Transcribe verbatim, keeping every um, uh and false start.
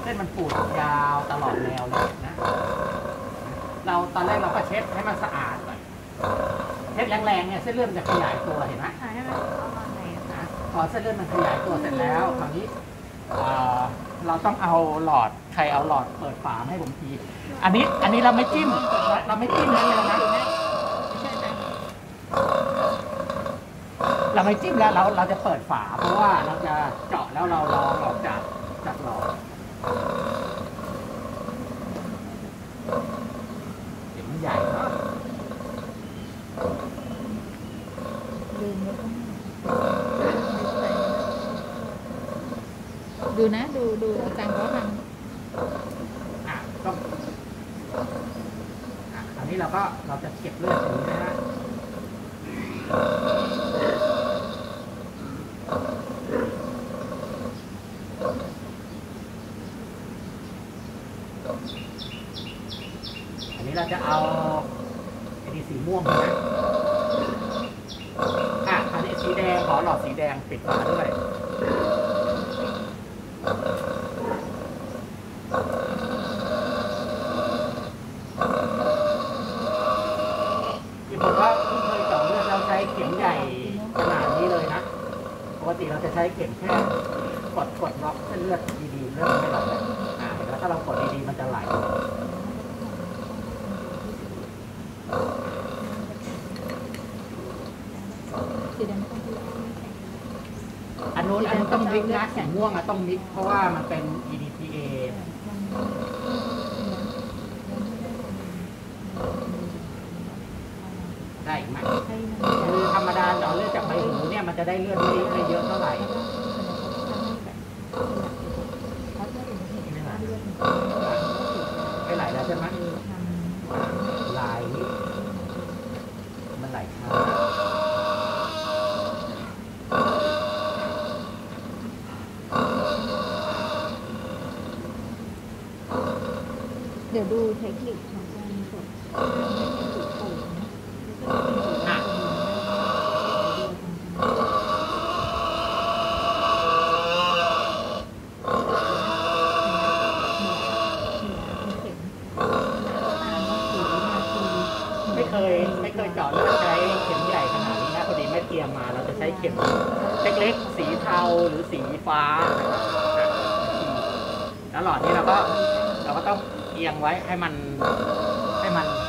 ส้นมันปูดยาวตลอดแนวเลยนะเราตอนแรกเราก็เช็ดให้มันสะอาดก่อนเช็ดแรงๆเนี่ยเส้นเลือดมันจะขยายตัวเห็นไหมพอเส้นเลือดมันขยายตัวเสร็จแล้วคราวนี้เราต้องเอาหลอดใครเอาหลอดเปิดฝาให้ผมทีอันนี้อันนี้เราไม่จิ้มเราไม่จิ้มนะเลยนะเราไม่จิ้มแล้วเราเราจะเปิดฝาเพราะว่าเราจะเจาะแล้วเราลองออกจากจากหลอดเดี๋ยวมันใหญ่เนาะดูนะดูดูอาจารย์เขาทำอ่ะต้องอ่ะอันนี้เราก็เราจะเก็บเลือดอย่างนี้นะฮะอันนี้เราจะเอาไอ้นี่สีม่วงนะอ่ะอันนี้สีแดงขอหลอดสีแดงปิดฝาด้วยที่ผมว่าที่เคยเจาะเลือดเราใช้เข็มใหญ่ขนาดนี้เลยนะปกติเราจะใช้เข็มแค่กดกดล็อกเส้นเลือดดีๆเลือดไม่ไหลเลยอ่าแล้วถ้าเรากดดีๆมันจะไหลอันนู้นอันนู้นต้องมิกนะแข็งม่วงอะต้องมิกเพราะว่ามันเป็น อี ดี ที เอ ได้ไหมคือธรรมดาเจาะเลือดจากใบหูเนี่ยมันจะได้เลือดไม่ไม่เยอะเท่าไหร่ไม่ไหลแล้วใช่ไหมไหลมันไหลช้าเดี๋ยวดูเทคนิคของการกดไม่เคยไม่เคยเจาะเลือดใช้เข็มใหญ่ขนาดนี้นะพอดีไม่เตรียมมาเราจะใช้เข็มเล็กๆสีเทาหรือสีฟ้าแล้วหลอดนี้เราก็เราก็ต้องเอียงไว้ให้มันให้มัน